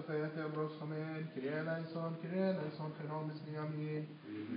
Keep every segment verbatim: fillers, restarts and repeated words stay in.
فيات أبرز خمان كريا لايسون كريا لايسون خنوم اسمي أمين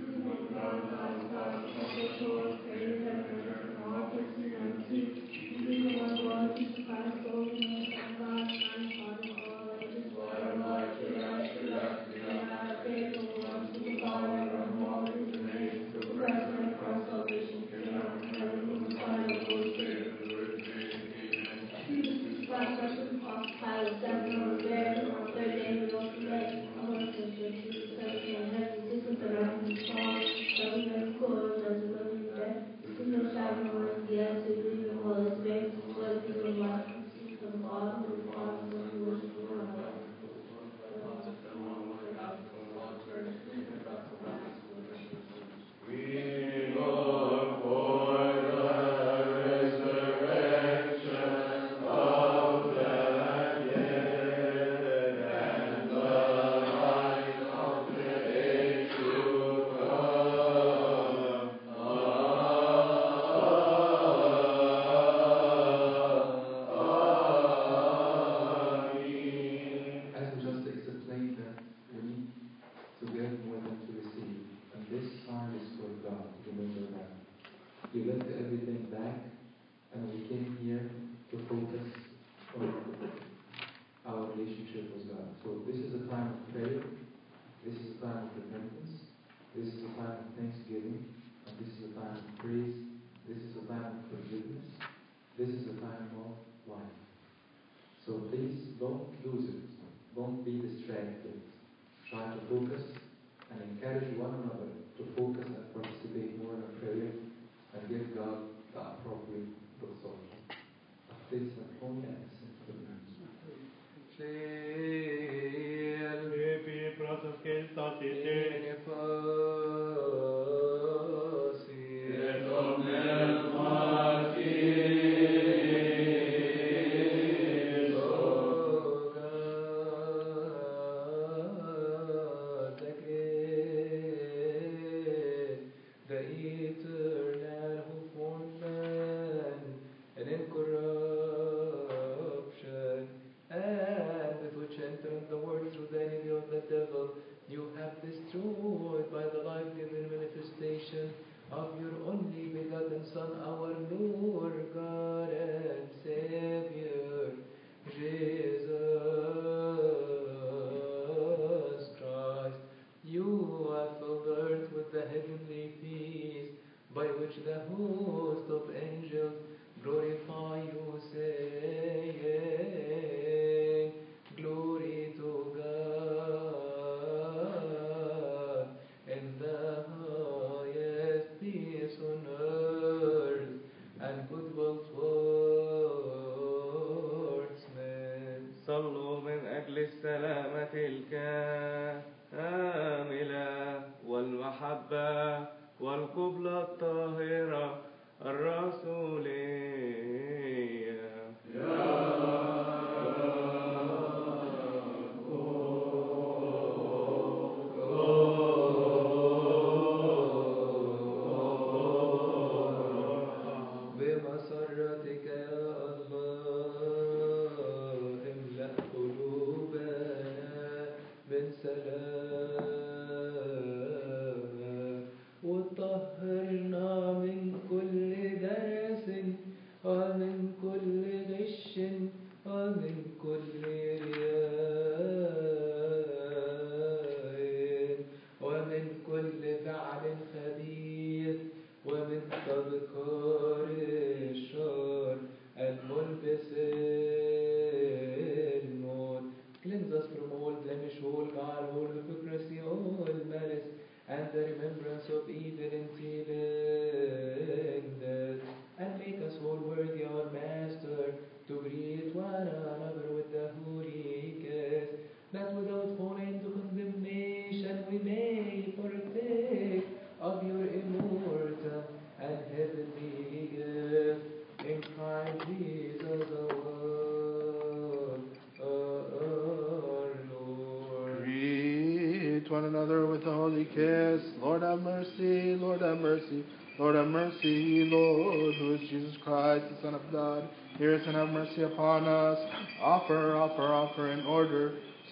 One another with a holy kiss. Lord have mercy, Lord have mercy, Lord have mercy, Lord, who is Jesus Christ, the Son of God, hear us and have mercy upon us. Offer, offer, offer in order.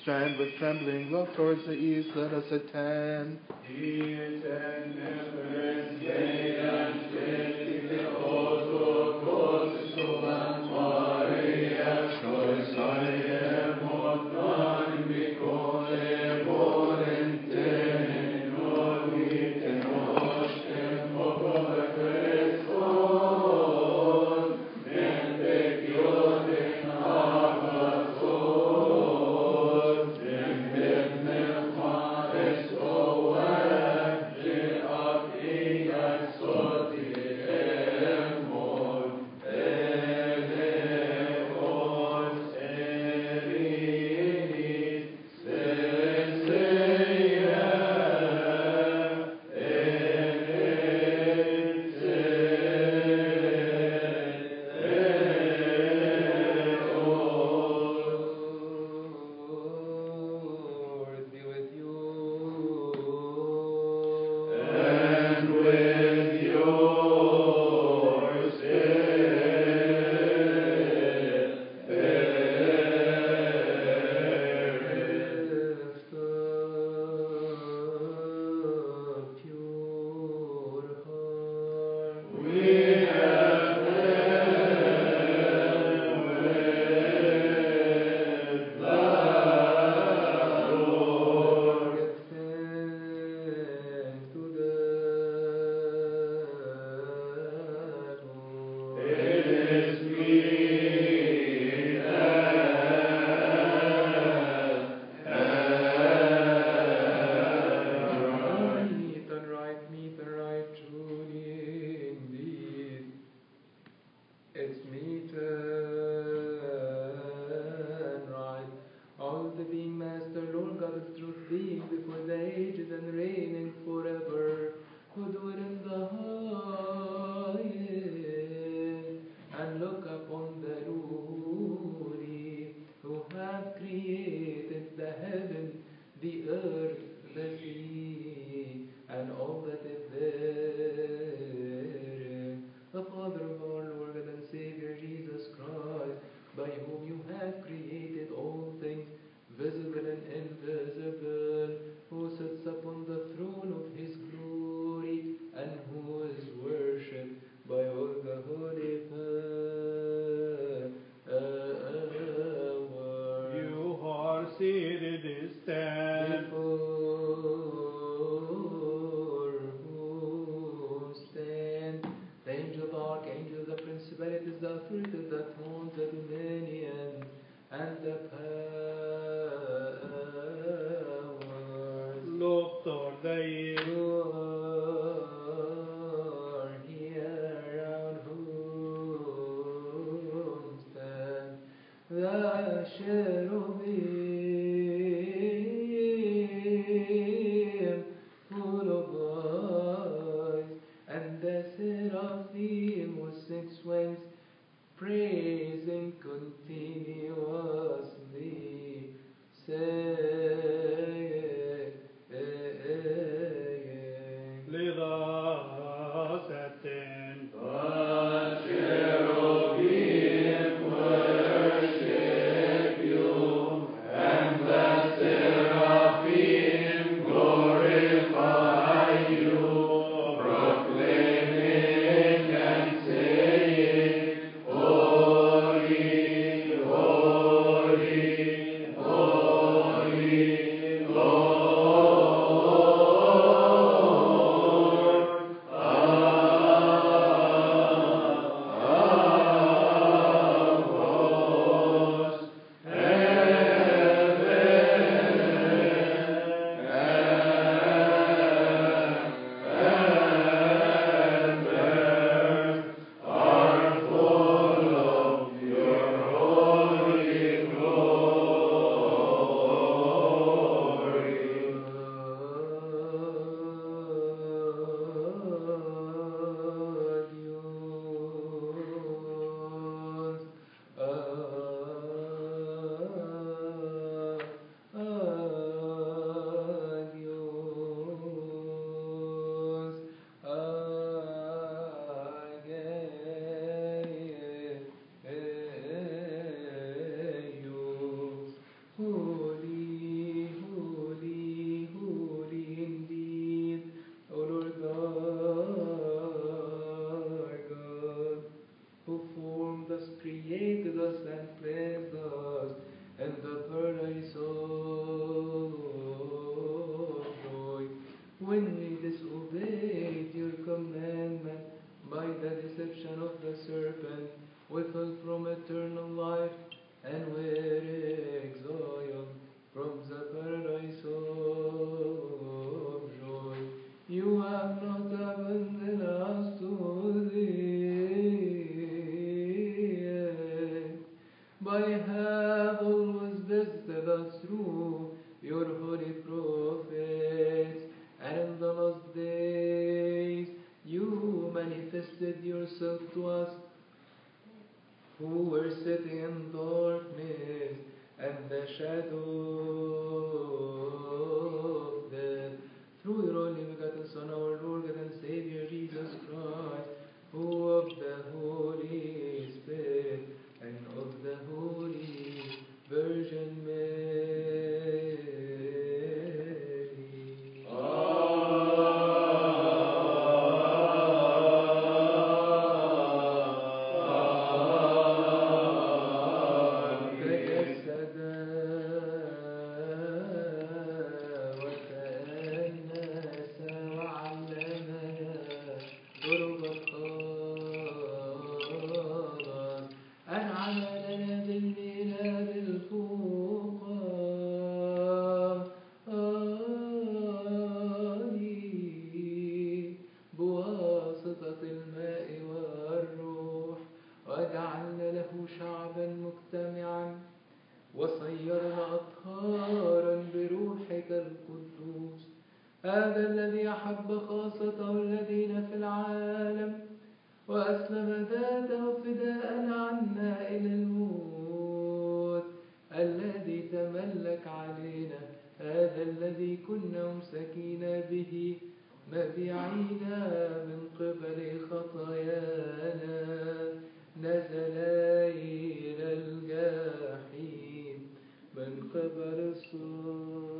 Stand with trembling, look towards the east, let us attend. And shadow of death, through your only begotten Son, our Lord and Savior Jesus Christ, who of the Holy Spirit and of the Holy Virgin Mary. هذا الذي أحب خاصته الذين في العالم وأسلم ذاته فداء عنا إلى الموت، الذي تملك علينا، هذا الذي كنا مسكين به مبيعين من قبل خطايانا، نزل إلى الجحيم من قبل الصور.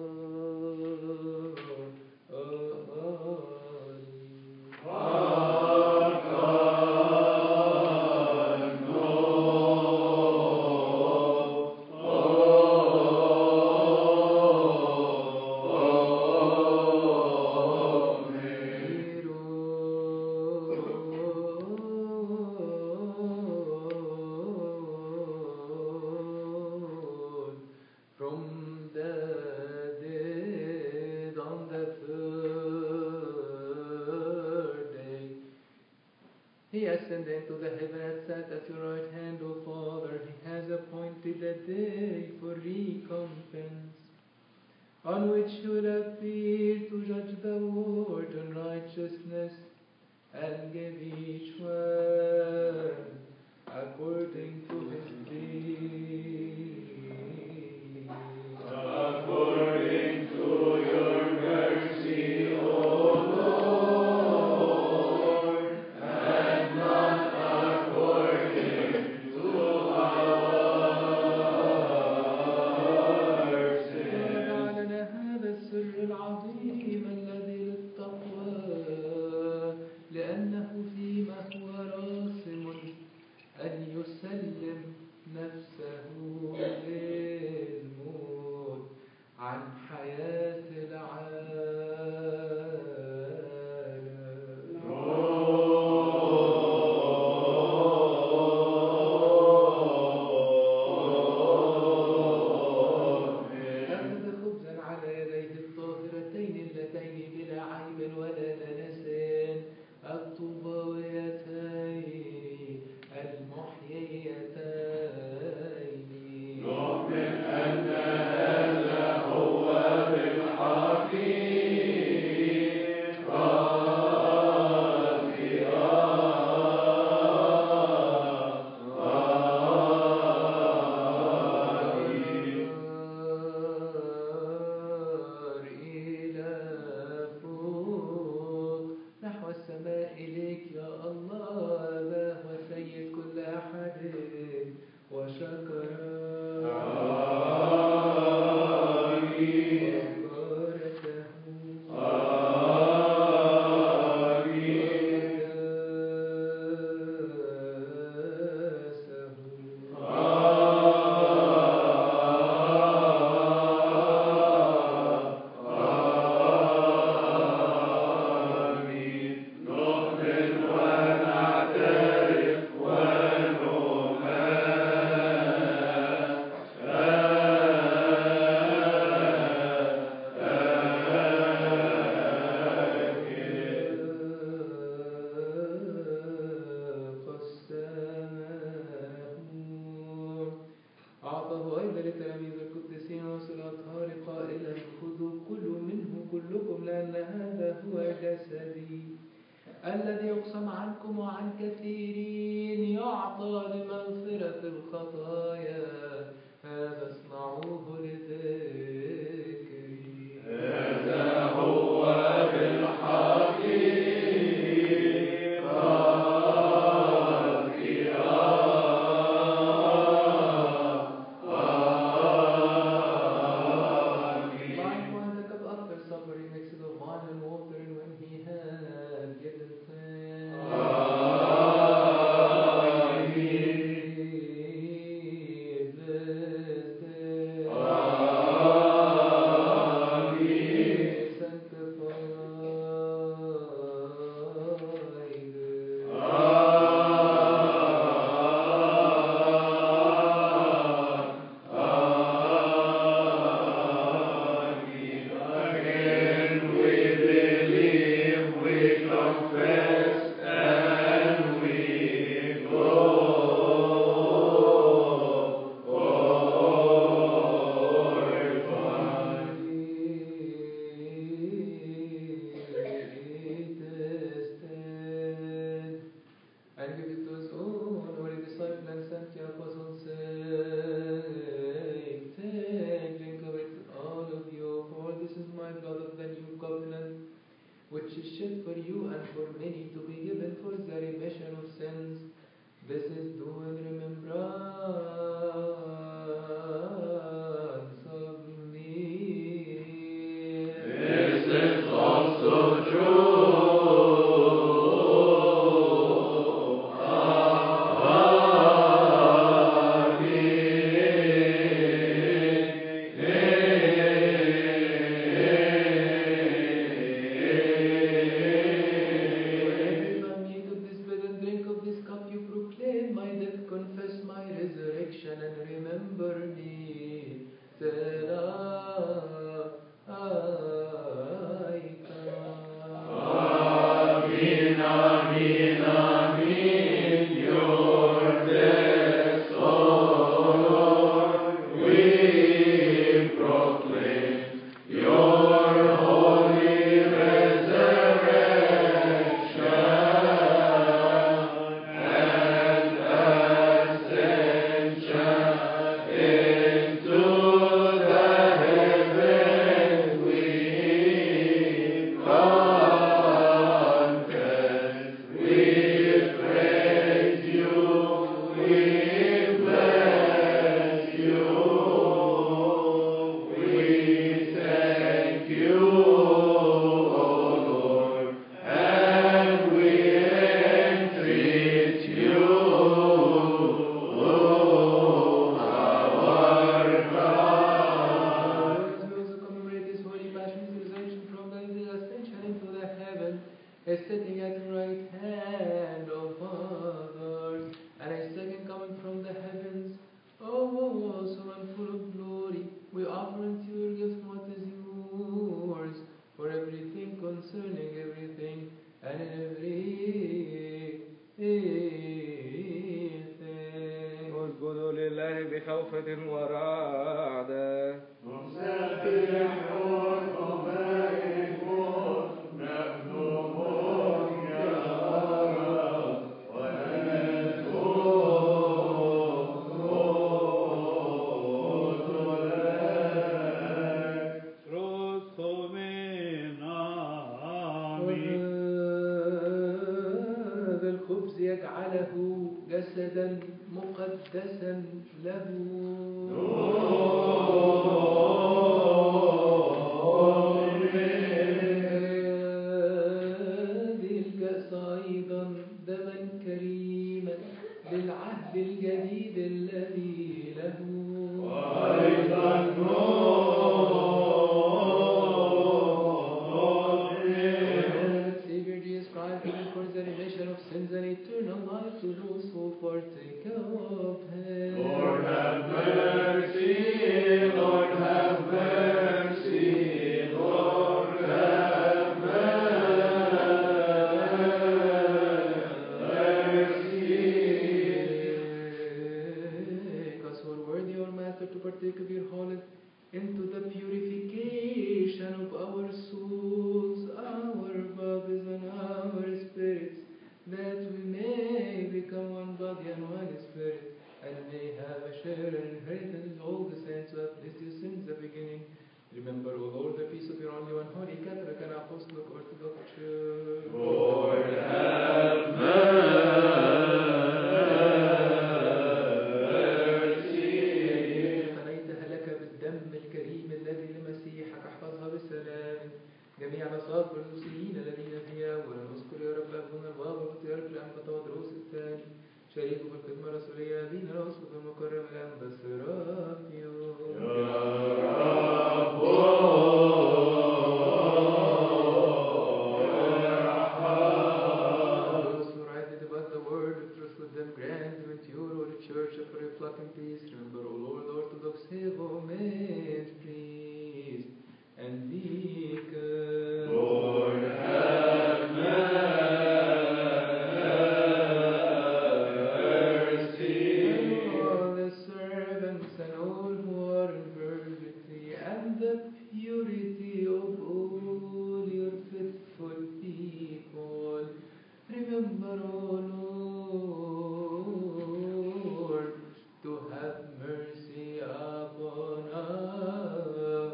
He ascended into the heaven and sat at your right hand, O Father. He has appointed a day for recompense, on which he will appear to judge the world in righteousness and give each one according to his deed. According to your mercy, O Lord, and not according to our sins. وجعلنا هذا السر العظيم الذي للتقوى، لأنه فيما هو راسم أن يسلم نفسه للموت عن حياة العالم. أخذ خبزا على يديه الطاهرتين اللتين بلا عيب ولا دنس الطوباويتين المحييتين. نؤمن أن هذا هو بالحقيقة إلى فوق نحو السماء إليك يا الله، أباه وسيد كل أحد وشكر أعطاه أيضا للتلاميذ القديسين ورسل الأطهار قائلا: خذوا كلوا منه كلكم، لأن هذا هو جسدي الذي يقسم عنكم وعن كثيرين يعطى لمغفرة الخطايا، هذا اصنعوه لذكري. جسدا مقدسا له. هذه الكأس أيضا دما كريما للعهد الجديد الذي له. وأيضا Savior Jesus Christ, who records the remission of sins and eternal life to those who partake of Him. Lord have mercy, Lord have mercy, Lord have mercy. Because we're worthy, our Master, to partake of your holy, into the purification of our souls, our bodies, and our spirits, that we may become one body and one spirit, and may have a share and inheritance with all the saints who have blessed you since the beginning. Remember, O Lord, the peace of your only one holy Catholic and Apostolic Orthodox Church. Lord have mercy. فنيتها لك بالدم الكريم الذي لمسيحك، احفظها بالسلام جميع الأصحاب القدوسيين الذين فيها، ونذكر يا رب أبونا البابا وطيارك الأنبا تودروس الثاني شريكه في الخدمة الرسولية، أبينا الأسقف المكرم الأنبا السرافيون. يا رب Those who rightly divide the word of truth with them, grant to endure all the church of your plucking peace. Remember, O Lord, Orthodox, Heaven, priest, and deacon. Lord have mercy. And all the servants and all who are in virginity and the purity of all your faithful people. Remember, O Lord, to have mercy upon us.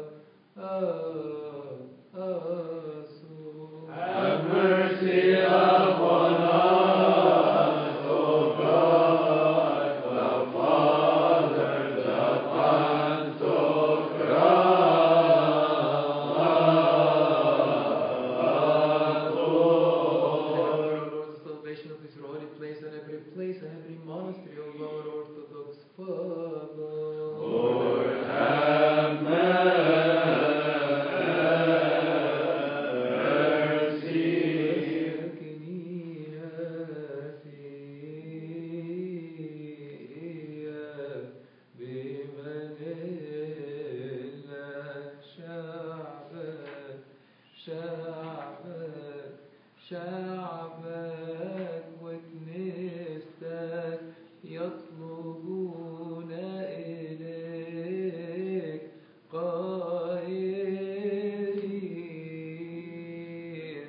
us. Have mercy upon us, O God, the Father, the Pantocrator. Lord, the salvation of this holy place and every place and every monastery of our Orthodox Father. Lord have mercy. شعبك شعبك وكنيستك يطلبون إليك قائلين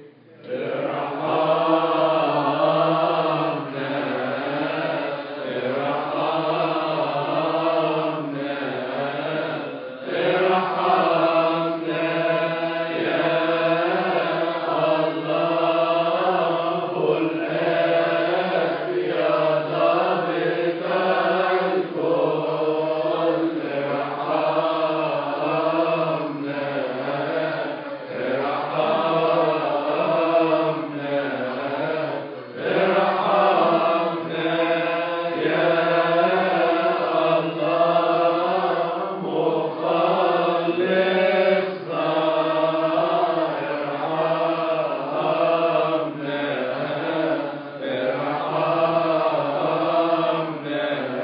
ارحمنا ارحمنا ارحمنا يا الله الآب يا ضابط الكل ارحمنا ارحمنا ارحمنا يا الله مخلصنا ارحمنا ارحمنا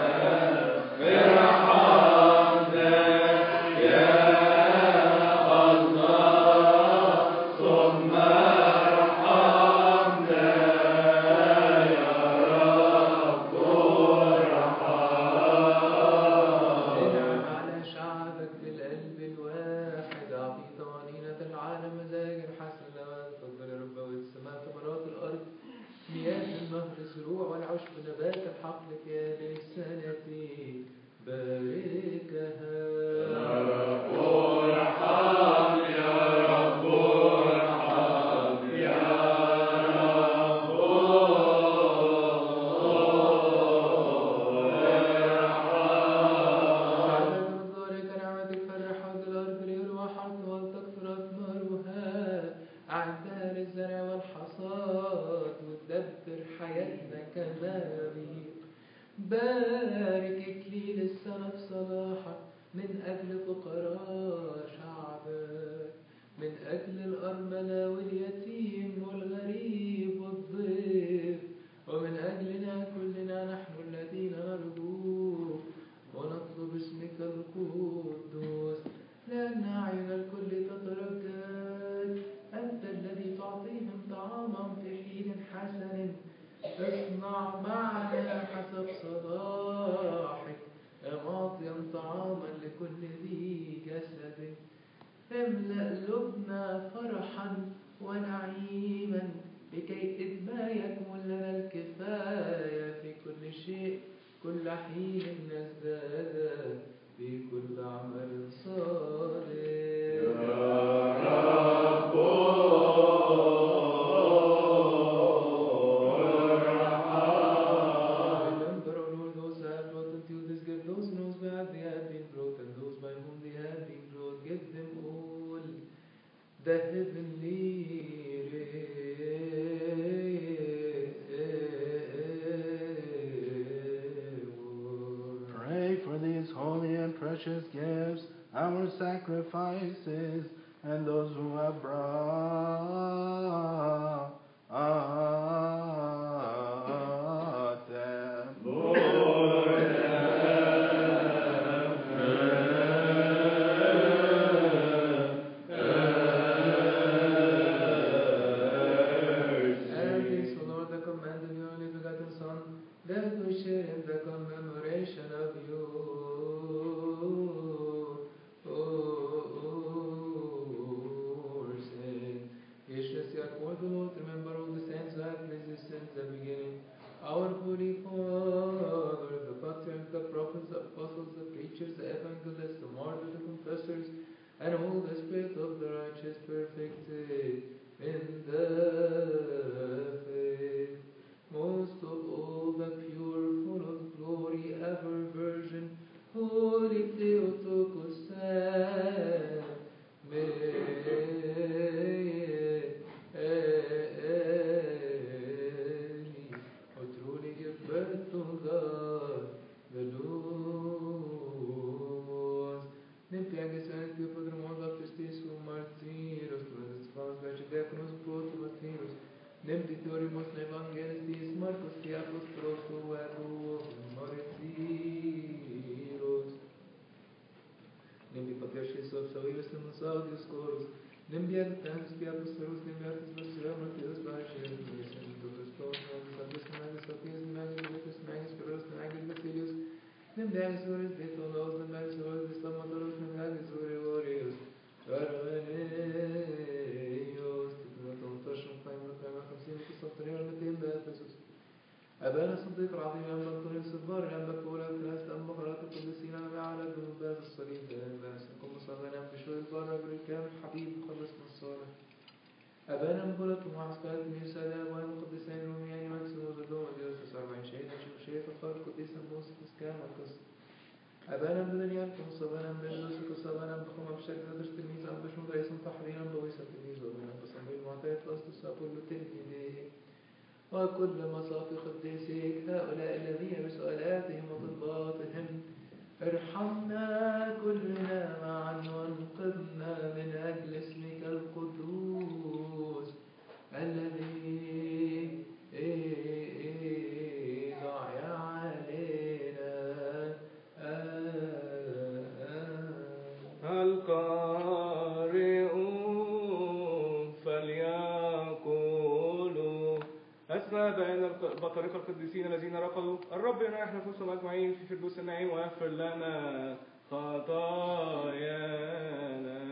ارحمنا يا الله ثم ارحمنا يا رب ارحمنا. انعم على شعبك بالقلب الواحد أجل فقراء شعبك، من أجل الأرملة واليتيم والغريب والضيف، ومن أجلنا كلنا نحن الذين نرجوك ونطلب اسمك القدوس، لأن أعين الكل تترجاك. أنت الذي تعطيهم طعاما في حين حسن، اصنع معنا حسب صلاحك معطيا طعاما لكل ذي جسد. املأ قلوبنا فرحا ونعيما لكي إذ ما يكمل لنا الكفاية في كل شيء كل حين نزداد في كل عمل صالح. The heavenly Pray for these holy and precious gifts, our sacrifices, and those who have brought them. Lord, that we share in the commemoration of you. Your sin. Graciously accord the Lord, remember all the saints who have placed since the beginning. Our holy Father, the patriarchs, the prophets, the apostles, the preachers, the evangelists, the martyrs, the confessors, and all the spirit of the righteous perfected in the faith. Most of all the pure, full of glory, ever Virgin, Holy Theotokos, and Mary, who truly give birth to God, the Lord. Nimpiages and people the most of the states who martyrs, to the spouse, by Diaconos, proto-martyrs. Nempi Theorimos Evangelistis Marcos Theapos Proto Ebu Moretiros. Nempi Patriarchis of Savius Nemusaudius Chorus. Nempi Adaptanus Theapos Ferus Nempiatis Vasura Martyrs Barches. Nempi Totus Paus Magus Abis Magus Sopias Magus Lucas Magus Ferus Magus Basilius. Nempi Agus Oris Detolos Nempi Agus Oris Destomatorus Nempi Agus Oriorius. Carvaneos. أبانا الصديق العظيم أنبا أنطونيوس الصبار أنبا كولا ثلاثة أنبا قرات القديسين أنبا على ذنوبات الصليب أنبا سنكم مصغنا بشوي البار بالكامل حبيب خلصنا الصالح. أبانا مقولة ومعسكرات ميسا لأبوان القديسين روميان مكسوم وزدوم وديوس أربعين شهيد أشوف شيخ الخالق القديس موسى تسكام القصة. أبانا بدنيان كمصابانا بندوس كصابانا بخوم بشكل ذات تلميذ أنبا شمود رئيسا تحرينا بويسا تلميذ وبنا بصميل معطيات لأسطس أقول تلميذه. وكل مصاف قديسيك هؤلاء الذين بسؤالاتهم وطلباتهم ارحمنا كلنا معا وانقذنا من أجل اسمك القدوس الذي ضاع علينا. القارئون فليقولوا أسمى بين البطارقة القديسين الذين رقدوا الرب يناح نفوسهم أجمعين في فردوس النعيم ويغفر لنا خطايانا.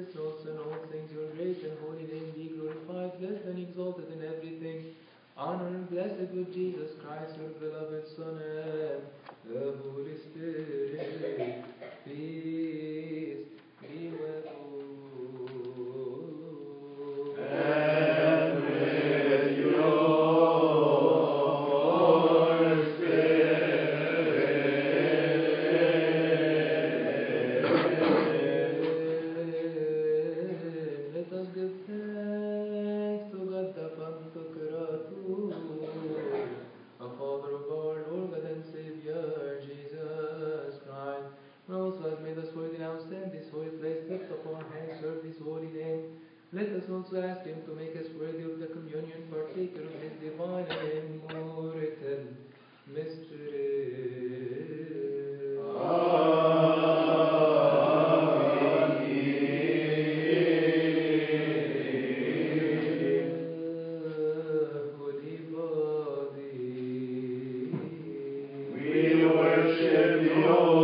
spirits also in all things. Your great and holy name be glorified, blessed and exalted in everything. Honor and blessed with Jesus Christ, your beloved Son, and the Holy Spirit. Peace be with you. And with your Let us give thanks to God the Pantocrator, the Father of our Lord and Savior, Jesus Christ, who also has made us worthy now stand this holy place, lift up our hands, serve his holy name. Let us also ask him to make us worthy of the communion, partaker of his divine and immortal mystery. Holy body. we worship you.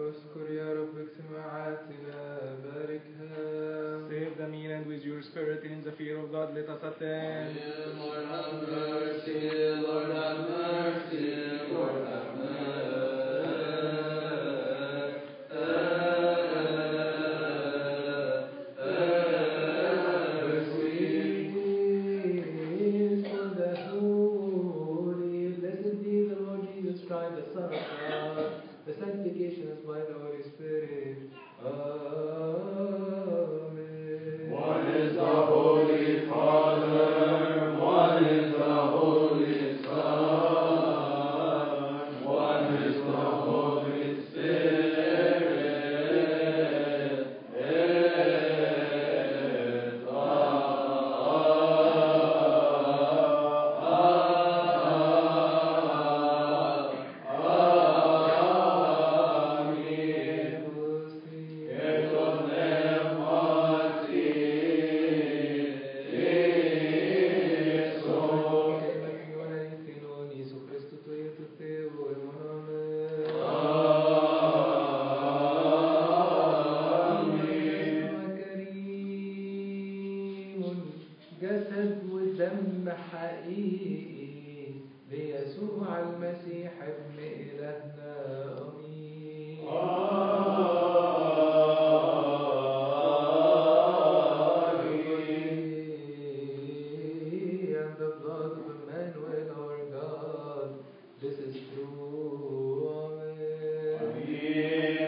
اذكر يا رب اجتماعاتنا باركها. Save the mean and with your spirit in the fear of God let us attend. Lord have mercy, Lord have mercy, Lord have the sanctification is by the Holy Spirit. Amen. One is the Holy Father, one is the Holy Son, one is the Holy Spirit. جسد ودم حقيقي ليسوع المسيح ابن إلهنا آمين. And the blood of Emmanuel our God, this is true. Amen.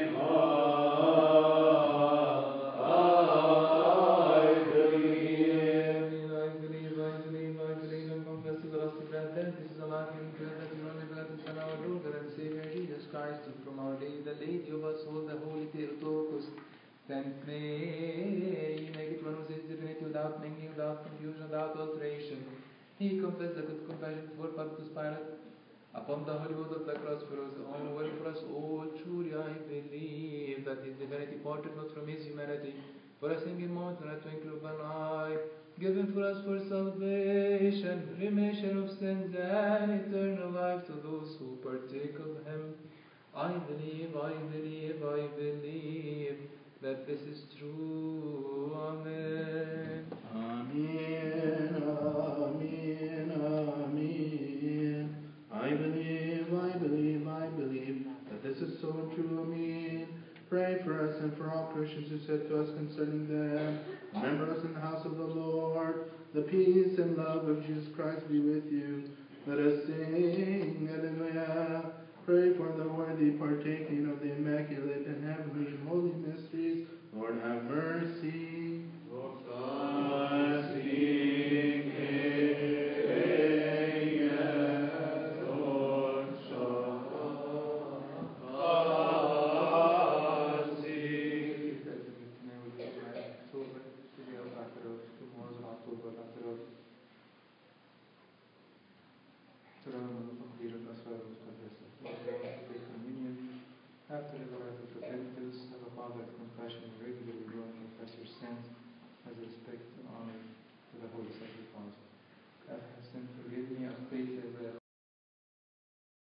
From our Lady, the Lady of us all, the Holy Theotokos, Saint Mary, make it one who says divinity without mingling, without confusion, without alteration. He confessed the good compassion for Pontius Pilate upon the holy wood of the cross for us all, well for us all. Truly I believe that his divinity parted not from his humanity, for a single moment and a twinkle of an eye, given for us for salvation, remission of sins, and eternal life to those who partake of him. I believe, I believe, I believe that this is true. Amen. Amen, amen, amen. I believe, I believe, I believe that this is so and true. Amen. Pray for us and for all Christians who said to us concerning them, remember us in the house of the Lord. The peace and love of Jesus Christ be with you. Let us sing, Hallelujah. Pray for the worthy partaking of the immaculate and heavenly